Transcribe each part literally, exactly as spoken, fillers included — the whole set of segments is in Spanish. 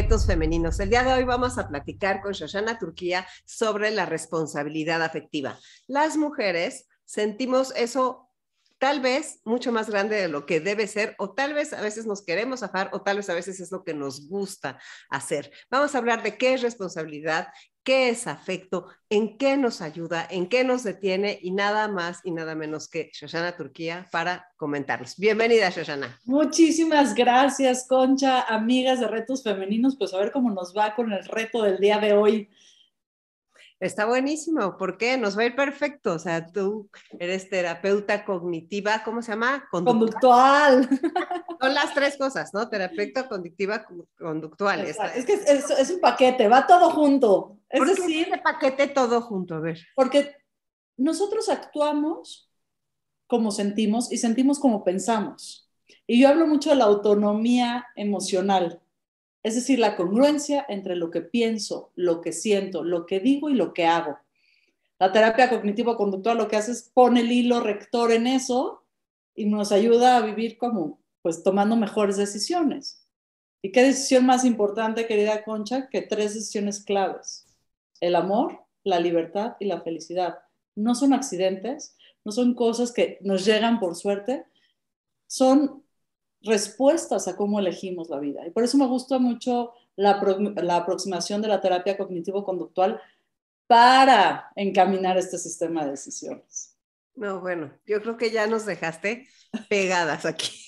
Retos Femeninos. El día de hoy vamos a platicar con Shoshana Turquía sobre la responsabilidad afectiva. Las mujeres sentimos eso tal vez mucho más grande de lo que debe ser, o tal vez a veces nos queremos zafar, o tal vez a veces es lo que nos gusta hacer. Vamos a hablar de qué es responsabilidad, qué es afecto, en qué nos ayuda, en qué nos detiene, y nada más y nada menos que Shoshana Turquía para comentarnos. Bienvenida, Shoshana. Muchísimas gracias, Concha, amigas de Retos Femeninos. Pues a ver cómo nos va con el reto del día de hoy. Está buenísimo, ¿por qué? Nos va a ir perfecto. O sea, tú eres terapeuta cognitiva, ¿cómo se llama? Conductual. Son las tres cosas, ¿no? Terapeuta cognitiva conductual. Esta Es que es, es, es un paquete, va todo junto. Es ¿Por qué decir, este paquete todo junto? A ver. porque nosotros actuamos como sentimos y sentimos como pensamos. Y yo hablo mucho de la autonomía emocional, es decir, la congruencia entre lo que pienso, lo que siento, lo que digo y lo que hago. La terapia cognitivo-conductual lo que hace es pone el hilo rector en eso y nos ayuda a vivir como, pues, tomando mejores decisiones. ¿Y qué decisión más importante, querida Concha, que tres decisiones claves? El amor, la libertad y la felicidad. No son accidentes, no son cosas que nos llegan por suerte, son respuestas a cómo elegimos la vida. Y por eso me gusta mucho la, la aproximación de la terapia cognitivo-conductual para encaminar este sistema de decisiones. No, bueno, yo creo que ya nos dejaste pegadas aquí.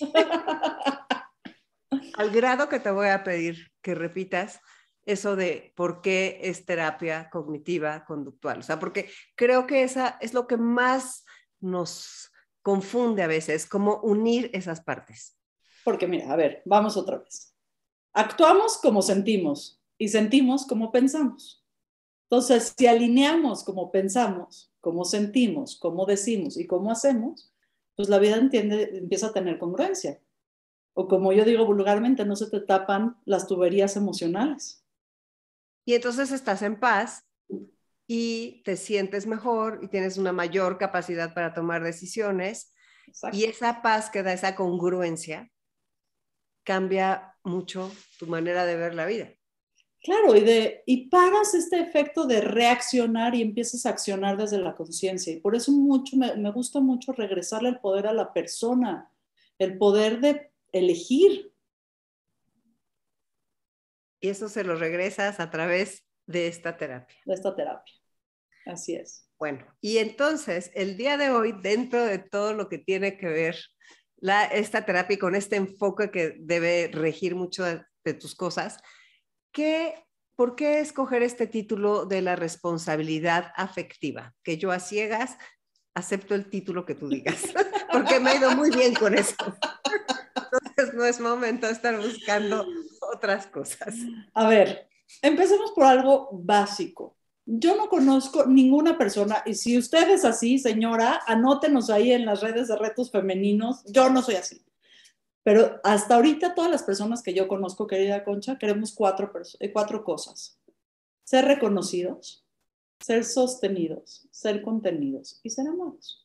Al grado que te voy a pedir que repitas eso de por qué es terapia cognitiva conductual. O sea, porque creo que esa es lo que más nos confunde a veces, cómo unir esas partes. Porque mira, a ver, vamos otra vez. Actuamos como sentimos y sentimos como pensamos. Entonces, si alineamos como pensamos, como sentimos, como decimos y cómo hacemos, pues la vida entiende, empieza a tener congruencia. O como yo digo vulgarmente, no se te tapan las tuberías emocionales. Y entonces estás en paz y te sientes mejor y tienes una mayor capacidad para tomar decisiones. Exacto. Y esa paz que da esa congruencia cambia mucho tu manera de ver la vida. Claro, y, de, y paras este efecto de reaccionar y empiezas a accionar desde la conciencia. Y por eso mucho, me, me gusta mucho regresarle el poder a la persona, el poder de elegir. Y eso se lo regresas a través de esta terapia. De esta terapia. Así es. Bueno, y entonces el día de hoy, dentro de todo lo que tiene que ver la, esta terapia y con este enfoque que debe regir mucho de, de tus cosas, ¿qué, ¿por qué escoger este título de la responsabilidad afectiva? Que yo a ciegas acepto el título que tú digas, porque me ha ido muy bien con eso. Entonces no es momento de estar buscando otras cosas. A ver, empecemos por algo básico. Yo no conozco ninguna persona, y si usted es así, señora, anótenos ahí en las redes de Retos Femeninos. Yo no soy así. Pero hasta ahorita todas las personas que yo conozco, querida Concha, queremos cuatro, cuatro cosas. Ser reconocidos, ser sostenidos, ser contenidos y ser amados.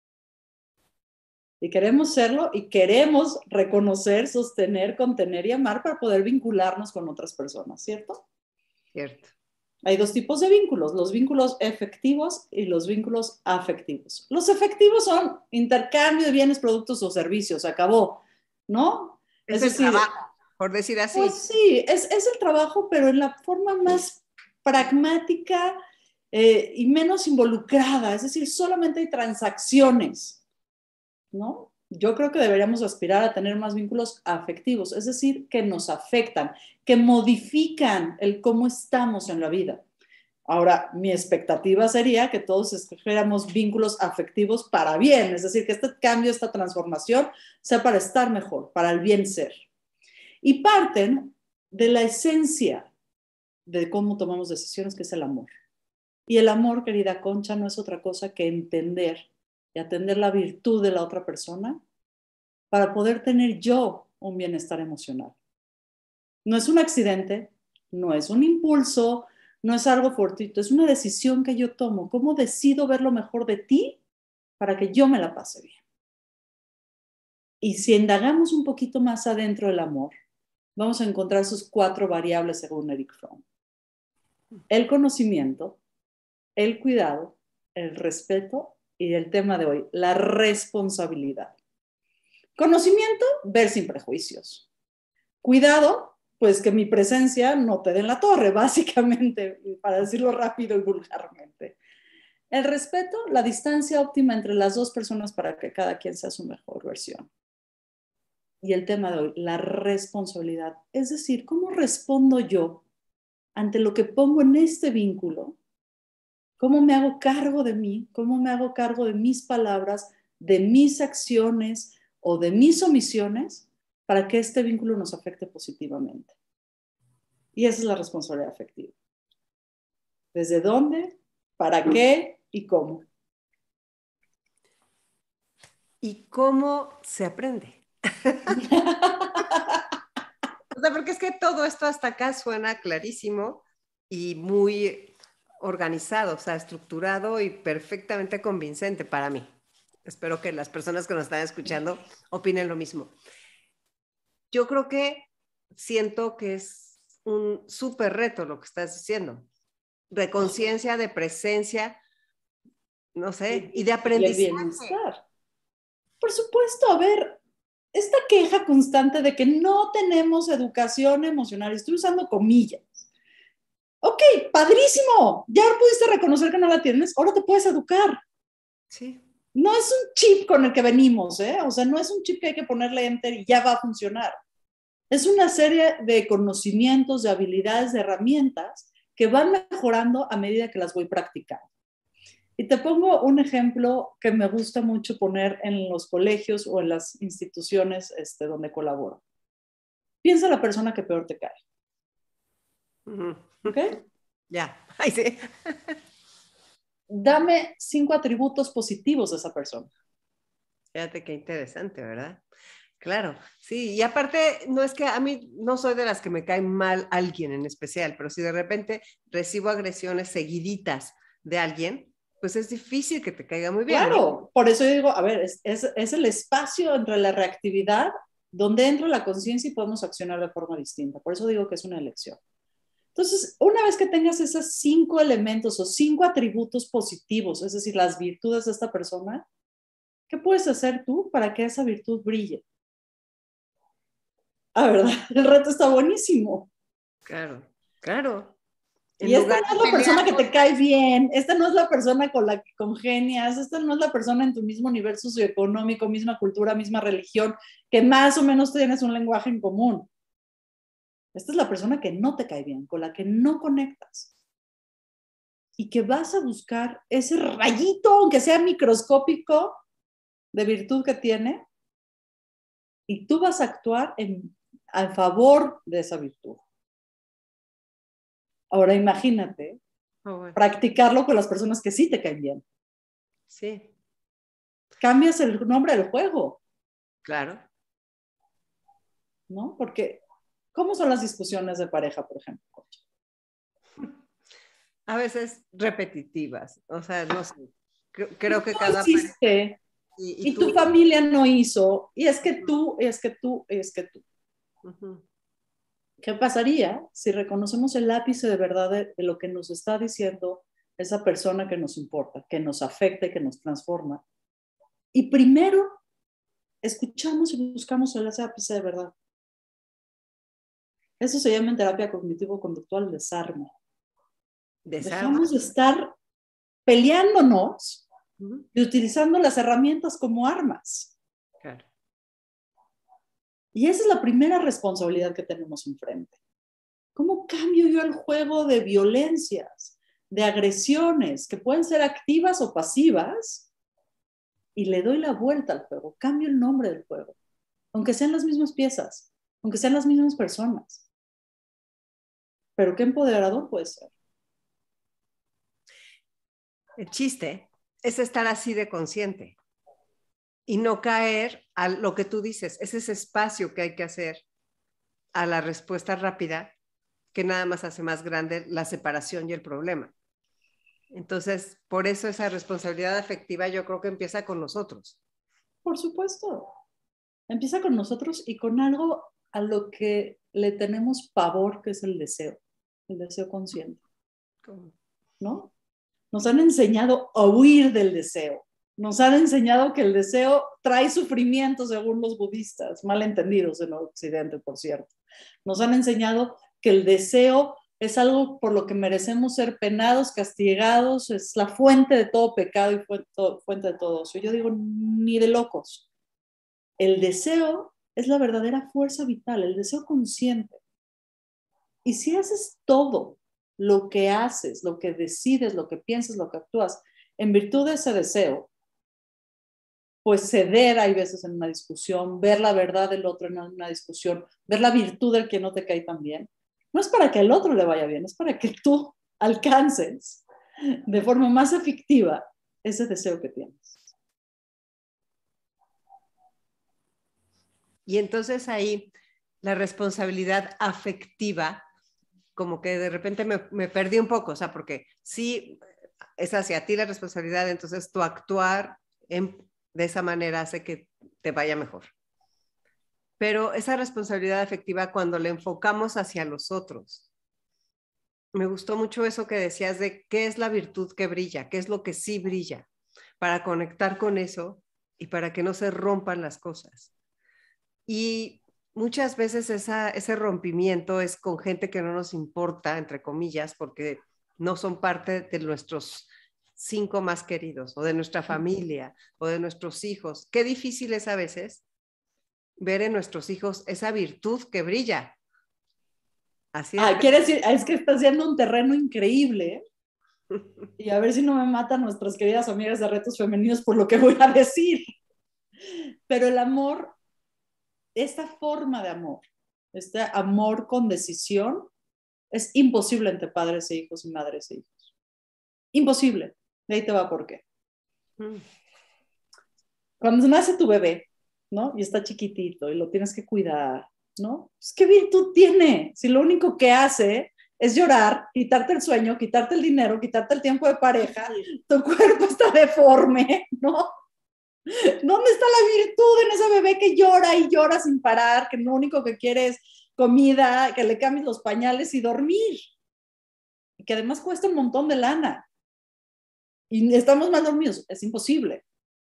Y queremos serlo y queremos reconocer, sostener, contener y amar para poder vincularnos con otras personas, ¿cierto? Cierto. Hay dos tipos de vínculos, los vínculos efectivos y los vínculos afectivos. Los efectivos son intercambio de bienes, productos o servicios, acabó, ¿no? Es, es el decir, trabajo, por decir así. Pues sí, es, es el trabajo, pero en la forma más pragmática eh, y menos involucrada, es decir, solamente hay transacciones, ¿no? Yo creo que deberíamos aspirar a tener más vínculos afectivos, es decir, que nos afectan, que modifican el cómo estamos en la vida. Ahora, mi expectativa sería que todos escogiéramos vínculos afectivos para bien, es decir, que este cambio, esta transformación sea para estar mejor, para el bien ser. Y parten de la esencia de cómo tomamos decisiones, que es el amor. Y el amor, querida Concha, no es otra cosa que entender y atender la virtud de la otra persona para poder tener yo un bienestar emocional. No es un accidente, no es un impulso, no es algo fortuito, es una decisión que yo tomo. ¿Cómo decido ver lo mejor de ti para que yo me la pase bien? Y si indagamos un poquito más adentro del amor, vamos a encontrar sus cuatro variables según Eric Fromm. El conocimiento, el cuidado, el respeto y el tema de hoy, la responsabilidad. Conocimiento, ver sin prejuicios. Cuidado, pues que mi presencia no te dé en la torre, básicamente, para decirlo rápido y vulgarmente. El respeto, la distancia óptima entre las dos personas para que cada quien sea su mejor versión. Y el tema de hoy, la responsabilidad. Es decir, ¿cómo respondo yo ante lo que pongo en este vínculo? ¿Cómo me hago cargo de mí? ¿Cómo me hago cargo de mis palabras, de mis acciones o de mis omisiones para que este vínculo nos afecte positivamente? Y esa es la responsabilidad afectiva. ¿Desde dónde? ¿Para qué? ¿Y cómo? ¿Y cómo se aprende? O sea, porque es que todo esto hasta acá suena clarísimo y muy organizado, o sea, estructurado y perfectamente convincente para mí. Espero que las personas que nos están escuchando opinen lo mismo. Yo creo que siento que es un súper reto lo que estás diciendo, de conciencia, de presencia, no sé, y de Y el aprendizaje. bienestar. Por supuesto, a ver, esta queja constante de que no tenemos educación emocional, estoy usando comillas. Ok, padrísimo, ya pudiste reconocer que no la tienes, ahora te puedes educar. Sí. No es un chip con el que venimos, ¿eh? O sea, no es un chip que hay que ponerle enter y ya va a funcionar. Es una serie de conocimientos, de habilidades, de herramientas que van mejorando a medida que las voy practicando. Y te pongo un ejemplo que me gusta mucho poner en los colegios o en las instituciones este, donde colaboro. Piensa en la persona que peor te cae. Uh-huh. ¿Ok? Ya, ahí sí. Dame cinco atributos positivos de esa persona. Fíjate qué interesante, ¿verdad? Claro, sí, y aparte, no es que a mí no soy de las que me cae mal alguien en especial, pero si de repente recibo agresiones seguiditas de alguien, pues es difícil que te caiga muy bien, ¿no? Claro, por eso yo digo, a ver, es, es, es el espacio entre la reactividad donde entra la conciencia y podemos accionar de forma distinta. Por eso digo que es una elección. Entonces, una vez que tengas esos cinco elementos o cinco atributos positivos, es decir, las virtudes de esta persona, ¿qué puedes hacer tú para que esa virtud brille? Ah, ¿verdad? El reto está buenísimo. Claro, claro. En Y esta lugar no es de la persona pelear que con... te cae bien, esta no es la persona con la que congenias, esta no es la persona en tu mismo nivel socioeconómico, misma cultura, misma religión, que más o menos tienes un lenguaje en común. Esta es la persona que no te cae bien, con la que no conectas. Y que vas a buscar ese rayito, aunque sea microscópico, de virtud que tiene, y tú vas a actuar en, a favor de esa virtud. Ahora imagínate Oh, bueno. practicarlo con las personas que sí te caen bien. Sí, Cambias el nombre del juego, claro. ¿no? Porque, ¿cómo son las discusiones de pareja, por ejemplo? A veces repetitivas, o sea, no sé, creo, creo que Tú cada pareja hiciste y, y y tú... tu familia no hizo, y es que tú, y es que tú, y es que tú. Uh-huh. ¿Qué pasaría si reconocemos el ápice de verdad de, de lo que nos está diciendo esa persona que nos importa, que nos afecta y que nos transforma? Y primero escuchamos y buscamos ese ápice de verdad. Eso se llama en terapia cognitivo-conductual desarme. Desarma. Dejamos de estar peleándonos Uh-huh. y utilizando las herramientas como armas. Claro. Y esa es la primera responsabilidad que tenemos enfrente. ¿Cómo cambio yo el juego de violencias, de agresiones, que pueden ser activas o pasivas, y le doy la vuelta al juego? Cambio el nombre del juego, aunque sean las mismas piezas, aunque sean las mismas personas. Pero qué empoderador puede ser. El chiste es estar así de consciente y no caer a lo que tú dices, es ese espacio que hay que hacer a la respuesta rápida que nada más hace más grande la separación y el problema. Entonces, por eso esa responsabilidad afectiva yo creo que empieza con nosotros. Por supuesto. Empieza con nosotros y con algo a lo que le tenemos pavor, que es el deseo, el deseo consciente, ¿no? Nos han enseñado a huir del deseo. Nos han enseñado que el deseo trae sufrimiento, según los budistas, mal entendidos en Occidente, por cierto. Nos han enseñado que el deseo es algo por lo que merecemos ser penados, castigados, es la fuente de todo pecado y fuente de todo ocio. Yo digo, ni de locos. El deseo es la verdadera fuerza vital, el deseo consciente. Y si haces todo lo que haces, lo que decides, lo que piensas, lo que actúas, en virtud de ese deseo, pues ceder hay veces en una discusión, ver la verdad del otro en una discusión, ver la virtud del que no te cae tan bien, no es para que al otro le vaya bien, es para que tú alcances de forma más efectiva ese deseo que tienes. Y entonces ahí la responsabilidad afectiva, como que de repente me, me perdí un poco, o sea, porque sí es hacia ti la responsabilidad, entonces tu actuar en, de esa manera hace que te vaya mejor. Pero esa responsabilidad afectiva cuando la enfocamos hacia los otros, me gustó mucho eso que decías de qué es la virtud que brilla, qué es lo que sí brilla, para conectar con eso y para que no se rompan las cosas. Y muchas veces esa, ese rompimiento es con gente que no nos importa, entre comillas, porque no son parte de nuestros cinco más queridos, o de nuestra familia, o de nuestros hijos. Qué difícil es a veces ver en nuestros hijos esa virtud que brilla. Así es. Ah, quiere decir, es que estás haciendo un terreno increíble, ¿eh? Y a ver si no me matan nuestras queridas amigas de Retos Femeninos por lo que voy a decir. Pero el amor, esta forma de amor, este amor con decisión, es imposible entre padres e hijos y madres e hijos. Imposible. De ahí te va por qué. Cuando nace tu bebé, ¿no? Y está chiquitito y lo tienes que cuidar, ¿no? Pues, ¿qué virtud tiene? Si lo único que hace es llorar, quitarte el sueño, quitarte el dinero, quitarte el tiempo de pareja, tu cuerpo está deforme, ¿no? ¿Dónde está la virtud en ese bebé que llora y llora sin parar, que lo único que quiere es comida, que le cambies los pañales y dormir? Y que además cuesta un montón de lana. Y estamos mal dormidos, es imposible.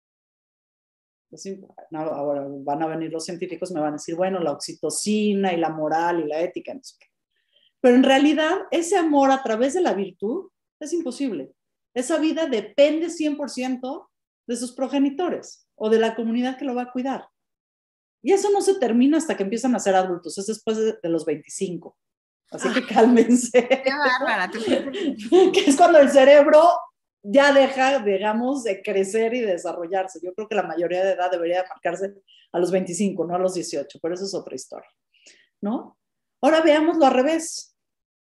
Ahora van a venir los científicos, me van a decir, bueno, la oxitocina y la moral y la ética, no sé qué. Pero en realidad, ese amor a través de la virtud es imposible. Esa vida depende cien por ciento de sus progenitores o de la comunidad que lo va a cuidar. Y eso no se termina hasta que empiezan a ser adultos, es después de, de los veinticinco. Así que cálmense. Qué bárbara. Que es cuando el cerebro ya deja, digamos, de crecer y de desarrollarse. Yo creo que la mayoría de edad debería marcarse a los veinticinco, no a los dieciocho, pero eso es otra historia, ¿no? Ahora veámoslo al revés.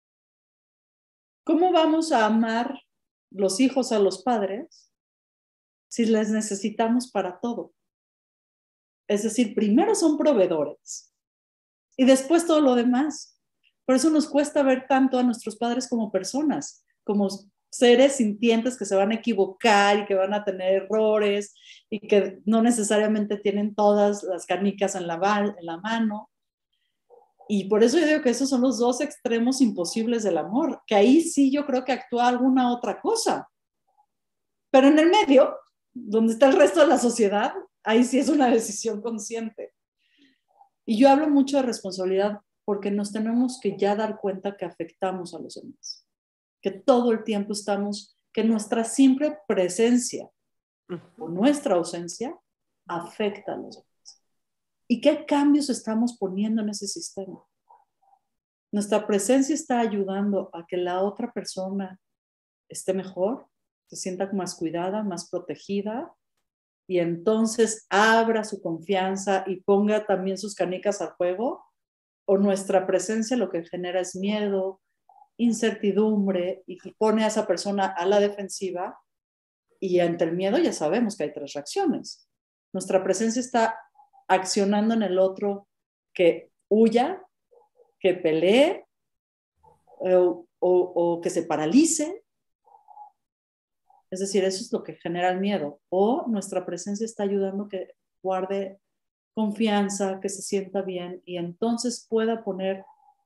¿Cómo vamos a amar los hijos a los padres si les necesitamos para todo? Es decir, primero son proveedores y después todo lo demás. Por eso nos cuesta ver tanto a nuestros padres como personas, como seres sintientes que se van a equivocar y que van a tener errores y que no necesariamente tienen todas las canicas en la, en la mano. Y por eso yo digo que esos son los dos extremos imposibles del amor, que ahí sí yo creo que actúa alguna otra cosa. Pero en el medio, donde está el resto de la sociedad, ahí sí es una decisión consciente. Y yo hablo mucho de responsabilidad porque nos tenemos que ya dar cuenta que afectamos a los demás, que todo el tiempo estamos, que nuestra simple presencia o nuestra ausencia afecta a los demás. ¿Y qué cambios estamos poniendo en ese sistema? Nuestra presencia está ayudando a que la otra persona esté mejor, se sienta más cuidada, más protegida, y entonces abra su confianza y ponga también sus canicas al juego, o nuestra presencia lo que genera es miedo, incertidumbre, y pone a esa persona a la defensiva, y ante el miedo ya sabemos que hay tres reacciones. Nuestra presencia está accionando en el otro que huya, que pelee eh, o, o que se paralice. Es decir, eso es lo que genera el miedo. O nuestra presencia está ayudando que guarde confianza, que se sienta bien y entonces pueda poner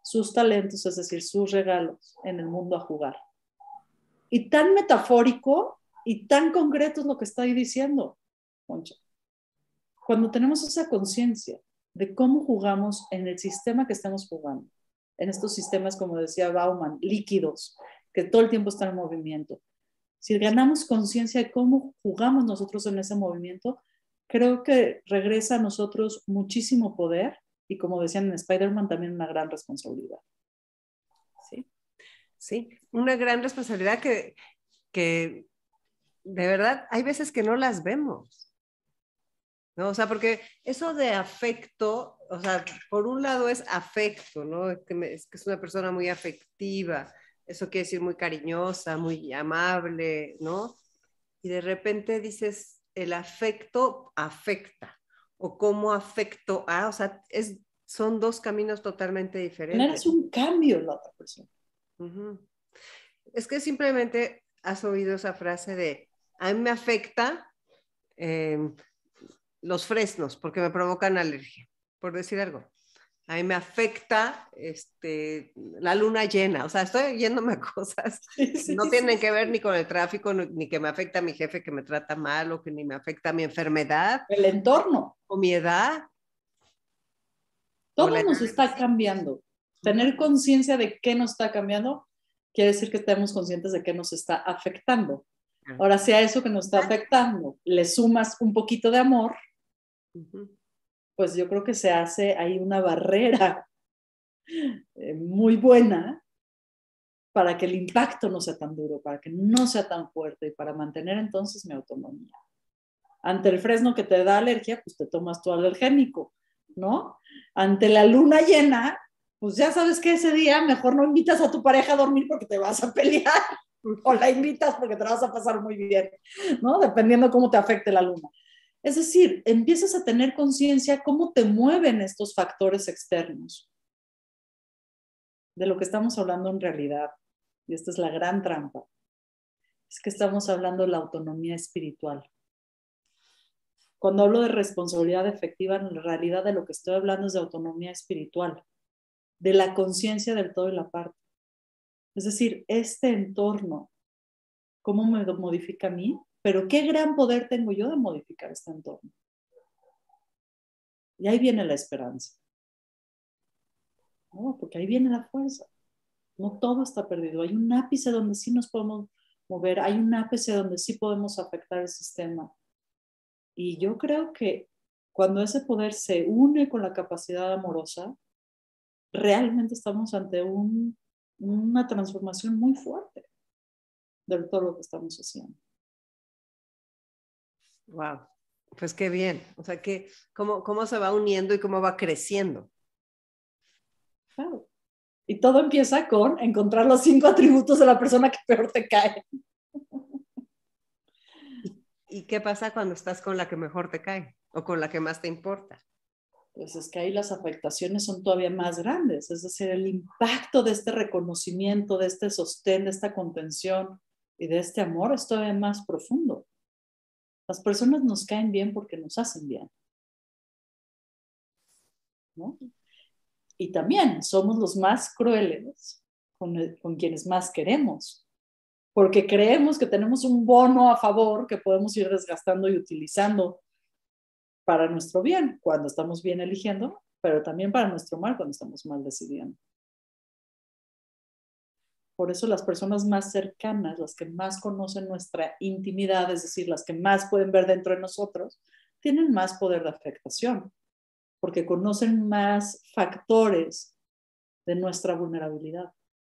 sus talentos, es decir, sus regalos en el mundo a jugar. Y tan metafórico y tan concreto es lo que está ahí diciendo, Concha. Cuando tenemos esa conciencia de cómo jugamos en el sistema que estamos jugando, en estos sistemas, como decía Bauman, líquidos, que todo el tiempo están en movimiento. Si ganamos conciencia de cómo jugamos nosotros en ese movimiento, creo que regresa a nosotros muchísimo poder y, como decían en Spider-Man, también una gran responsabilidad. Sí, sí, una gran responsabilidad que, que de verdad hay veces que no las vemos, ¿no? O sea, porque eso de afecto, o sea, por un lado es afecto, ¿no? Es que, me, es que es una persona muy afectiva, eso quiere decir muy cariñosa, muy amable, ¿no? Y de repente dices, el afecto afecta, o cómo afecto a, o sea, es, son dos caminos totalmente diferentes. Generas un cambio en la otra persona. Uh-huh. Es que simplemente has oído esa frase de, a mí me afecta eh, los fresnos porque me provocan alergia, por decir algo. A mí me afecta este, la luna llena, o sea, estoy yéndome a cosas Sí, que sí, no tienen sí, que ver sí. ni con el tráfico, ni que me afecta a mi jefe que me trata mal, o que ni me afecta a mi enfermedad, El entorno. o mi edad, o la Todo edad nos de mis está hijos. cambiando. Tener conciencia de qué nos está cambiando quiere decir que estemos conscientes de qué nos está afectando. Ahora, si a eso que nos está afectando le sumas un poquito de amor, Uh-huh. pues yo creo que se hace ahí una barrera eh, muy buena para que el impacto no sea tan duro, para que no sea tan fuerte y para mantener entonces mi autonomía. Ante el fresno que te da alergia, pues te tomas tu alergénico, ¿no? Ante la luna llena, pues ya sabes que ese día mejor no invitas a tu pareja a dormir porque te vas a pelear, o la invitas porque te la vas a pasar muy bien, ¿no? Dependiendo cómo te afecte la luna. Es decir, empiezas a tener conciencia cómo te mueven estos factores externos de lo que estamos hablando en realidad. Y esta es la gran trampa. Es que estamos hablando de la autonomía espiritual. Cuando hablo de responsabilidad efectiva, en realidad de lo que estoy hablando es de autonomía espiritual, de la conciencia del todo y la parte. Es decir, este entorno, ¿cómo me modifica a mí? Pero qué gran poder tengo yo de modificar este entorno. Y ahí viene la esperanza, ¿no? Porque ahí viene la fuerza. No todo está perdido. Hay un ápice donde sí nos podemos mover, hay un ápice donde sí podemos afectar el sistema. Y yo creo que cuando ese poder se une con la capacidad amorosa, realmente estamos ante un, una transformación muy fuerte de todo lo que estamos haciendo. Wow, pues qué bien. O sea, que cómo, cómo se va uniendo y cómo va creciendo. Claro. Y todo empieza con encontrar los cinco atributos de la persona que peor te cae. ¿Y, y qué pasa cuando estás con la que mejor te cae o con la que más te importa? Pues es que ahí las afectaciones son todavía más grandes. Es decir, el impacto de este reconocimiento, de este sostén, de esta contención y de este amor es todavía más profundo. Las personas nos caen bien porque nos hacen bien, ¿no? Y también somos los más crueles con, el, con quienes más queremos, porque creemos que tenemos un bono a favor que podemos ir desgastando y utilizando para nuestro bien cuando estamos bien eligiendo, pero también para nuestro mal cuando estamos mal decidiendo. Por eso las personas más cercanas, las que más conocen nuestra intimidad, es decir, las que más pueden ver dentro de nosotros, tienen más poder de afectación, porque conocen más factores de nuestra vulnerabilidad.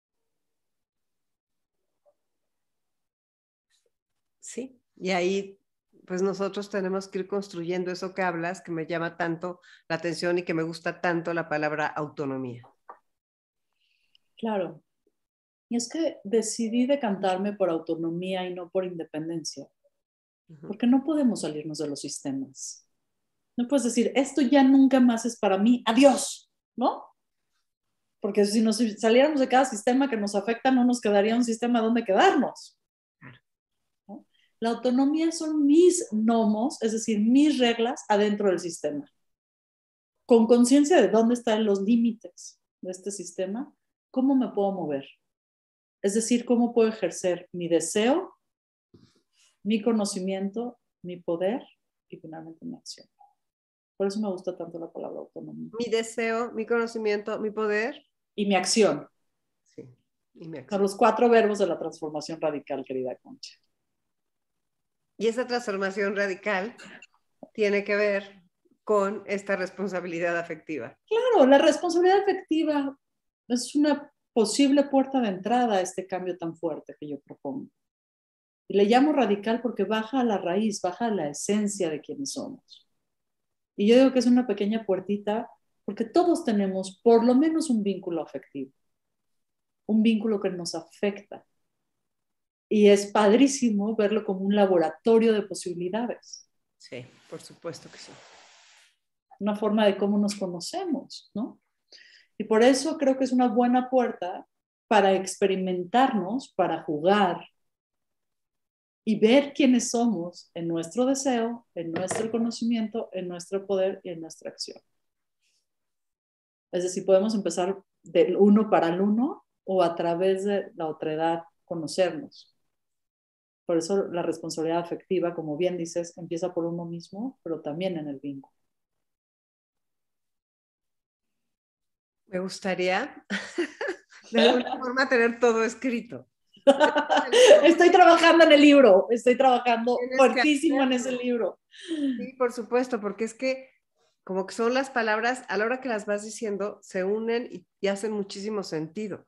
Sí, y ahí pues nosotros tenemos que ir construyendo eso que hablas, que me llama tanto la atención y que me gusta tanto la palabra autonomía. Claro. Y es que decidí decantarme por autonomía y no por independencia, uh-huh. Porque no podemos salirnos de los sistemas. No puedes decir, esto ya nunca más es para mí, adiós, ¿no? Porque si nos saliéramos de cada sistema que nos afecta, no nos quedaría un sistema donde quedarnos. ¿No? La autonomía son mis nomos, es decir, mis reglas adentro del sistema, con conciencia de dónde están los límites, de este sistema, ¿cómo me puedo mover? Es decir, ¿cómo puedo ejercer mi deseo, mi conocimiento, mi poder y finalmente mi acción? Por eso me gusta tanto la palabra autonomía. Mi deseo, mi conocimiento, mi poder. Y mi acción. Sí, y mi Son acción. los cuatro verbos de la transformación radical, querida Concha. Y esa transformación radical tiene que ver con esta responsabilidad afectiva. Claro, la responsabilidad afectiva es una posible puerta de entrada a este cambio tan fuerte que yo propongo. Y le llamo radical porque baja a la raíz, baja a la esencia de quienes somos. Y yo digo que es una pequeña puertita porque todos tenemos por lo menos un vínculo afectivo, un vínculo que nos afecta. Y es padrísimo verlo como un laboratorio de posibilidades. Sí, por supuesto que sí. Una forma de cómo nos conocemos, ¿no? Y por eso creo que es una buena puerta para experimentarnos, para jugar y ver quiénes somos en nuestro deseo, en nuestro conocimiento, en nuestro poder y en nuestra acción. Es decir, podemos empezar del uno para el uno o a través de la otredad conocernos. Por eso la responsabilidad afectiva, como bien dices, empieza por uno mismo, pero también en el vínculo. Me gustaría de alguna forma tener todo escrito. Estoy trabajando en el libro, estoy trabajando Tienes fuertísimo en ese libro. Sí, por supuesto, porque es que como que son las palabras, a la hora que las vas diciendo, se unen y, y hacen muchísimo sentido.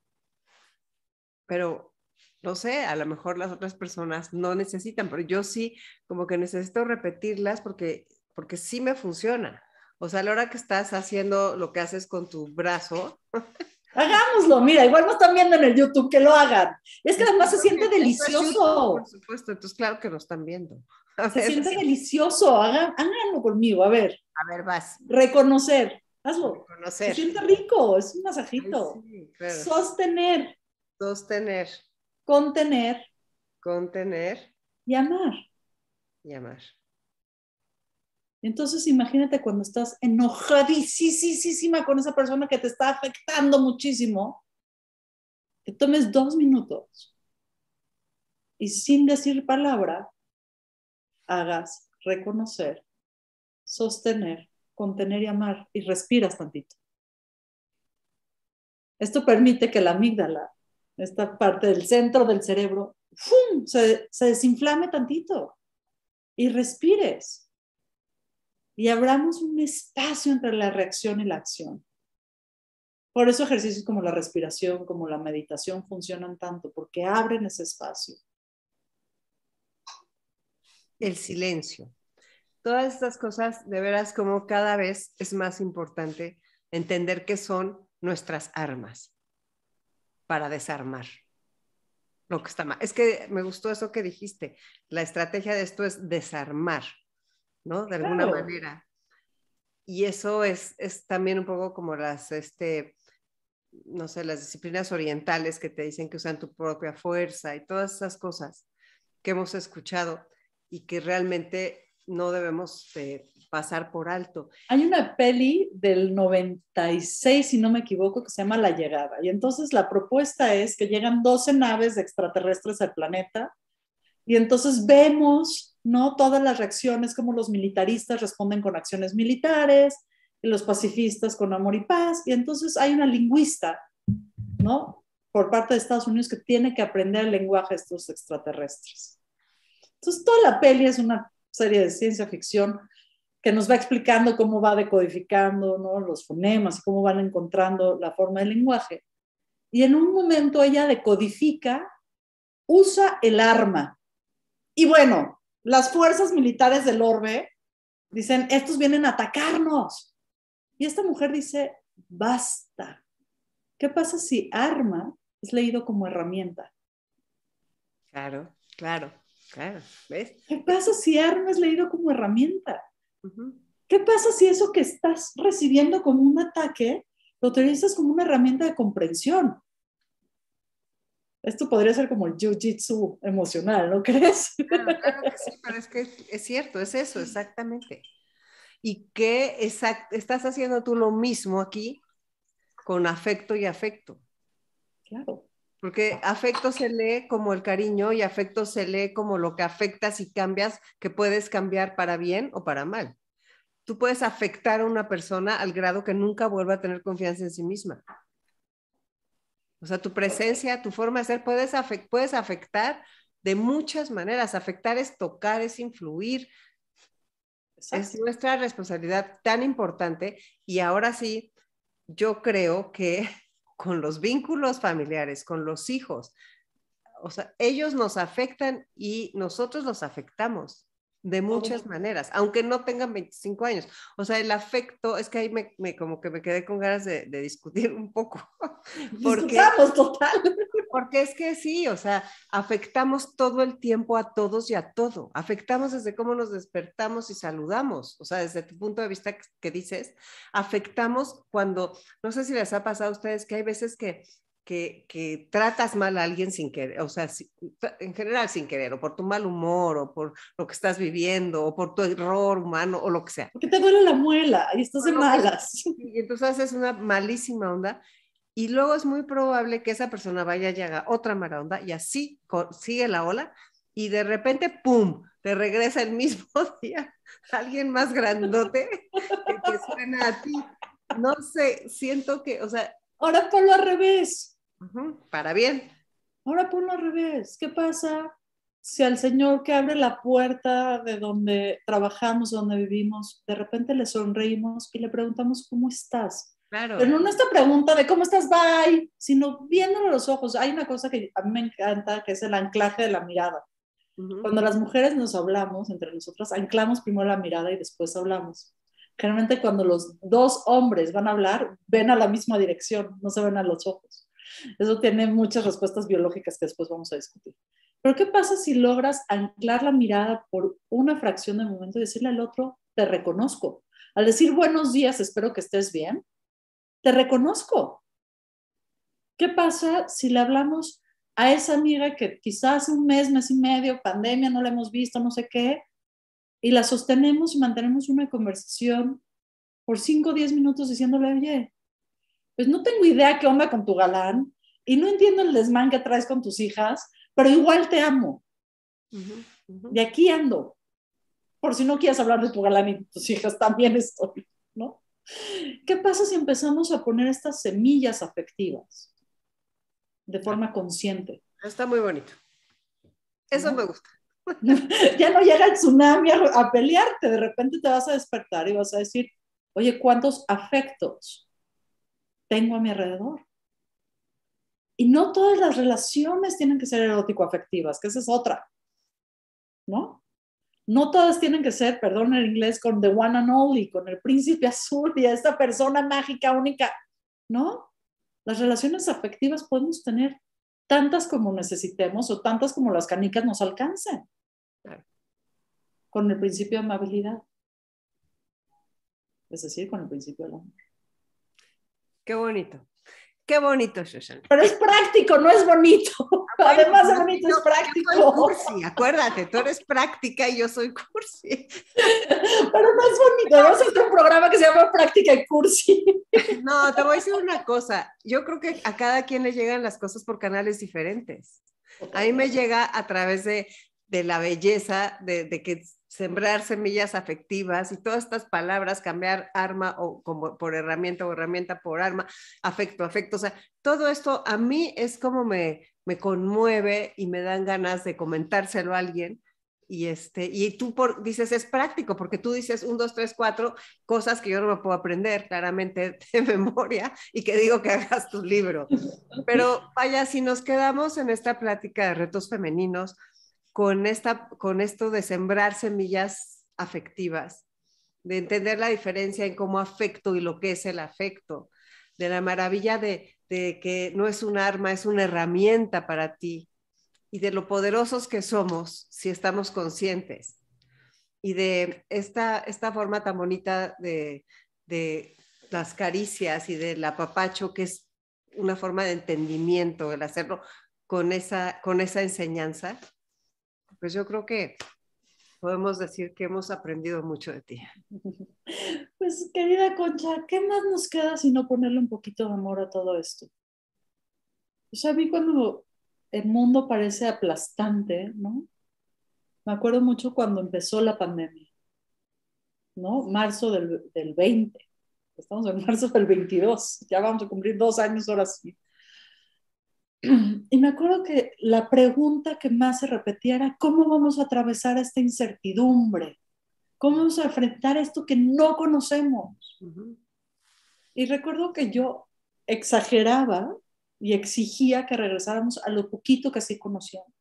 Pero, no sé, a lo mejor las otras personas no necesitan, pero yo sí, como que necesito repetirlas porque, porque sí me funciona. O sea, a la hora que estás haciendo lo que haces con tu brazo. Hagámoslo, mira, igual no están viendo en el YouTube, que lo hagan. Es que además se siente delicioso. YouTube, por supuesto, entonces claro que lo están viendo. A se ver, siente sí. delicioso, Hagan, háganlo conmigo, a ver. A ver, vas. Reconocer, hazlo. Reconocer. Se siente rico, es un masajito. Ay, sí, claro. Sostener. Sostener. Contener. Contener. Y amar. Y amar. Entonces imagínate cuando estás enojadísima con esa persona que te está afectando muchísimo, que tomes dos minutos y sin decir palabra, hagas reconocer, sostener, contener y amar y respiras tantito. Esto permite que la amígdala, esta parte del centro del cerebro, ¡fum!, se, se desinflame tantito y respires. Y abramos un espacio entre la reacción y la acción. Por eso ejercicios como la respiración, como la meditación funcionan tanto, porque abren ese espacio. El silencio. Todas estas cosas, de veras, como cada vez es más importante entender que son nuestras armas para desarmar lo que está mal. Es que me gustó eso que dijiste. La estrategia de esto es desarmar, ¿no? De alguna claro. manera. Y eso es, es también un poco como las, este, no sé, las disciplinas orientales que te dicen que usan tu propia fuerza y todas esas cosas que hemos escuchado y que realmente no debemos eh, pasar por alto. Hay una peli del noventa y seis, si no me equivoco, que se llama La Llegada. Y entonces la propuesta es que llegan doce naves extraterrestres al planeta y entonces vemos, ¿no?, todas las reacciones, como los militaristas responden con acciones militares y los pacifistas con amor y paz. Y entonces hay una lingüista, ¿no?, por parte de Estados Unidos que tiene que aprender el lenguaje de estos extraterrestres. Entonces toda la peli es una serie de ciencia ficción que nos va explicando cómo va decodificando, ¿no?, los fonemas y cómo van encontrando la forma del lenguaje. Y en un momento ella decodifica, usa el arma. Y bueno, las fuerzas militares del orbe dicen, estos vienen a atacarnos. Y esta mujer dice, basta. ¿Qué pasa si arma es leído como herramienta? Claro, claro, claro. ¿Ves? ¿Qué pasa si arma es leído como herramienta? Uh-huh. ¿Qué pasa si eso que estás recibiendo como un ataque lo utilizas como una herramienta de comprensión? Esto podría ser como el jiu-jitsu emocional, ¿no crees? Claro, claro que sí, pero es que es cierto, es eso, exactamente. ¿Y qué exact- estás haciendo tú lo mismo aquí con afecto y afecto. Claro. Porque afecto se lee como el cariño y afecto se lee como lo que afectas y cambias, que puedes cambiar para bien o para mal. Tú puedes afectar a una persona al grado que nunca vuelva a tener confianza en sí misma. O sea, tu presencia, tu forma de ser, puedes, afect, puedes afectar de muchas maneras. Afectar es tocar, es influir. Exacto. Es nuestra responsabilidad tan importante. Y ahora sí, yo creo que con los vínculos familiares, con los hijos, o sea, ellos nos afectan y nosotros los afectamos de muchas maneras, aunque no tengan veinticinco años. O sea, el afecto, es que ahí me, me como que me quedé con ganas de, de discutir un poco. Porque, Discutamos, total. Porque es que sí, o sea, afectamos todo el tiempo a todos y a todo. Afectamos desde cómo nos despertamos y saludamos. O sea, desde tu punto de vista que, que dices, afectamos cuando, no sé si les ha pasado a ustedes que hay veces que Que, que tratas mal a alguien sin querer, o sea, si, en general sin querer, o por tu mal humor, o por lo que estás viviendo, o por tu error humano, o lo que sea. Porque te duele la muela y estás de malas. Y entonces haces una malísima onda, y luego es muy probable que esa persona vaya y haga otra mala onda, y así sigue la ola, y de repente, ¡pum!, te regresa el mismo día alguien más grandote que te suena a ti. No sé, siento que, o sea... Ahora ponlo al revés. Uh-huh, para bien. Ahora ponlo al revés. ¿Qué pasa si al señor que abre la puerta de donde trabajamos, donde vivimos, de repente le sonreímos y le preguntamos cómo estás? Claro. Pero no esta pregunta de cómo estás, bye, sino viéndolo a los ojos. Hay una cosa que a mí me encanta, que es el anclaje de la mirada. Uh-huh. Cuando las mujeres nos hablamos entre nosotras, anclamos primero la mirada y después hablamos. Generalmente cuando los dos hombres van a hablar, ven a la misma dirección, no se ven a los ojos. Eso tiene muchas respuestas biológicas que después vamos a discutir. Pero ¿qué pasa si logras anclar la mirada por una fracción de momento y decirle al otro, te reconozco? Al decir buenos días, espero que estés bien, te reconozco. ¿Qué pasa si le hablamos a esa amiga que quizás un mes, mes y medio, pandemia, no la hemos visto, no sé qué, y la sostenemos y mantenemos una conversación por cinco o diez minutos diciéndole, oye, pues no tengo idea qué onda con tu galán y no entiendo el desmán que traes con tus hijas, pero igual te amo. Uh-huh, uh-huh. De aquí ando. Por si no quieres hablar de tu galán y tus hijas, también estoy, ¿no? ¿Qué pasa si empezamos a poner estas semillas afectivas de forma consciente? Está muy bonito. Eso ¿no? me gusta. Ya no llega el tsunami a, a pelearte, de repente te vas a despertar y vas a decir, oye, ¿cuántos afectos tengo a mi alrededor? Y no todas las relaciones tienen que ser erótico-afectivas, que esa es otra, ¿no? No todas tienen que ser, perdón el inglés, con the one and only, con el príncipe azul y esta persona mágica, única, ¿no? Las relaciones afectivas podemos tener tantas como necesitemos o tantas como las canicas nos alcancen. Claro. Con el principio de amabilidad. Es decir, con el principio del amor. Qué bonito. Qué bonito, Shoshana. Pero es práctico, no es bonito. Bueno, además de bonito, es práctico. Yo soy cursi, acuérdate, tú eres práctica y yo soy cursi. Pero no es bonito, vamos a hacer un programa que se llama Práctica y Cursi. No, te voy a decir una cosa. Yo creo que a cada quien le llegan las cosas por canales diferentes. A mí me llega a través de, de la belleza, de, de que sembrar semillas afectivas y todas estas palabras, cambiar arma o como por herramienta o herramienta por arma, afecto, afecto, o sea, todo esto a mí es como me, me conmueve y me dan ganas de comentárselo a alguien y, este, y tú por, dices es práctico porque tú dices un, dos, tres, cuatro cosas que yo no me puedo aprender claramente de memoria y que digo que hagas tu libro, pero vaya, si nos quedamos en esta plática de retos femeninos, Con, esta, con esto de sembrar semillas afectivas, de entender la diferencia en cómo afecto y lo que es el afecto, de la maravilla de, de que no es un arma, es una herramienta para ti, y de lo poderosos que somos si estamos conscientes, y de esta, esta forma tan bonita de, de las caricias y del apapacho, que es una forma de entendimiento, el hacerlo con esa, con esa enseñanza. Pues yo creo que podemos decir que hemos aprendido mucho de ti. Pues querida Concha, ¿qué más nos queda si no ponerle un poquito de amor a todo esto? O sea, a mí cuando el mundo parece aplastante, ¿no? Me acuerdo mucho cuando empezó la pandemia, ¿no? Marzo del, del veinte. Estamos en marzo del veintidós. Ya vamos a cumplir dos años ahora sí. Y me acuerdo que la pregunta que más se repetía era, ¿cómo vamos a atravesar esta incertidumbre? ¿Cómo vamos a enfrentar esto que no conocemos? Uh-huh. Y recuerdo que yo exageraba y exigía que regresáramos a lo poquito que sí conocíamos,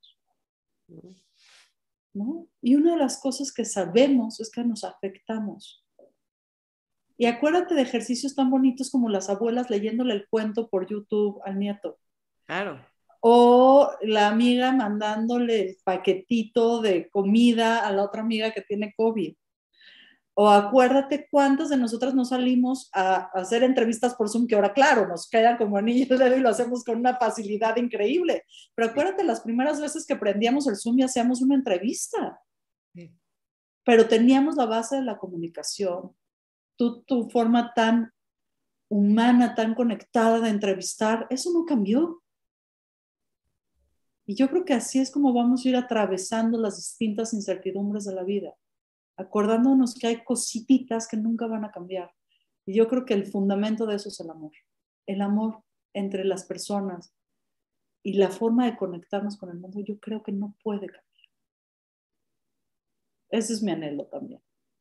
¿no? Y una de las cosas que sabemos es que nos afectamos. Y acuérdate de ejercicios tan bonitos como las abuelas leyéndole el cuento por YouTube al nieto. Claro. O la amiga mandándole el paquetito de comida a la otra amiga que tiene COVID. O acuérdate cuántas de nosotras no salimos a, a hacer entrevistas por Zoom, que ahora, claro, nos quedan como anillos de dedo y lo hacemos con una facilidad increíble. Pero acuérdate las primeras veces que prendíamos el Zoom y hacíamos una entrevista. Sí. Pero teníamos la base de la comunicación. Tu, tu forma tan humana, tan conectada de entrevistar, eso no cambió. Y yo creo que así es como vamos a ir atravesando las distintas incertidumbres de la vida, acordándonos que hay cositas que nunca van a cambiar. Y yo creo que el fundamento de eso es el amor. El amor entre las personas y la forma de conectarnos con el mundo, yo creo que no puede cambiar. Ese es mi anhelo también.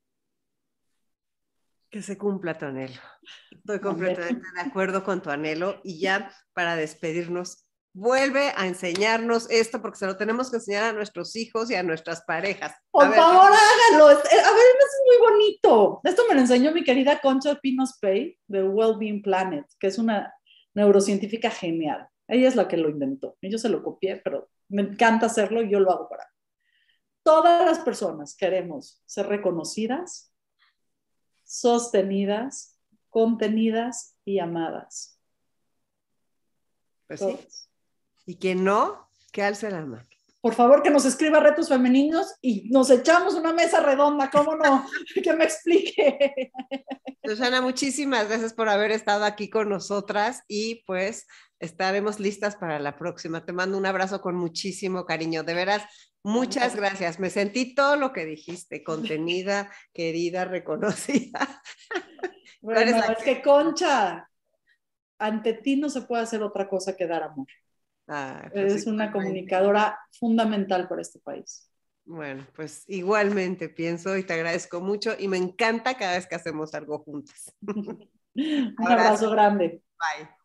Que se cumpla tu anhelo. Estoy completamente de acuerdo con tu anhelo. Y ya para despedirnos, vuelve a enseñarnos esto porque se lo tenemos que enseñar a nuestros hijos y a nuestras parejas. Por a ver, favor, hágalo. A ver, eso es muy bonito. Esto me lo enseñó mi querida Concha Pinos-Pay de Wellbeing Planet, que es una neurocientífica genial. Ella es la que lo inventó. Yo se lo copié, pero me encanta hacerlo y yo lo hago para mí. Todas las personas queremos ser reconocidas, sostenidas, contenidas y amadas. Pues sí. Y quien no, que alce la mano. Por favor, que nos escriba retos femeninos y nos echamos una mesa redonda, ¿cómo no? Que me explique. Shoshana, muchísimas gracias por haber estado aquí con nosotras y pues estaremos listas para la próxima. Te mando un abrazo con muchísimo cariño. De veras, muchas gracias. Me sentí todo lo que dijiste, contenida, querida, reconocida. Bueno, es que Concha, ante ti no se puede hacer otra cosa que dar amor. Ah, pues Eres una comunicadora fundamental para este país. Bueno, pues igualmente pienso y te agradezco mucho y me encanta cada vez que hacemos algo juntas. Un abrazo, abrazo grande. Bye.